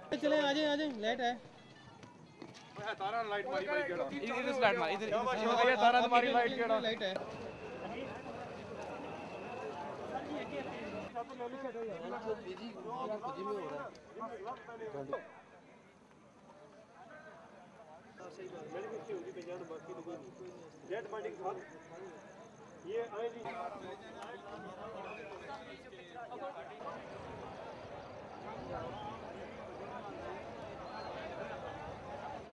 चले आ जाए लेट है। तारा लाइट मारी भाई केड़ा इधर से लाइट मार इधर ये तारा तुम्हारी लाइट केड़ा लाइट है। बिजी खुद में हो रहा है। मेरी कुछ होगी पहचान बाकी तो कोई नहीं डेड बॉडी के साथ ये आए जी